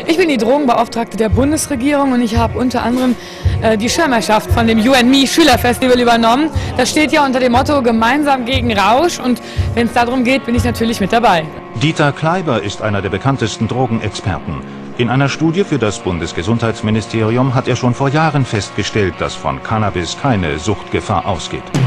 Ich bin die Drogenbeauftragte der Bundesregierung und ich habe unter anderem die Schirmherrschaft von dem You and Me Schülerfestival übernommen. Das steht ja unter dem Motto Gemeinsam gegen Rausch und wenn es darum geht, bin ich natürlich mit dabei. Dieter Kleiber ist einer der bekanntesten Drogenexperten. In einer Studie für das Bundesgesundheitsministerium hat er schon vor Jahren festgestellt, dass von Cannabis keine Suchtgefahr ausgeht.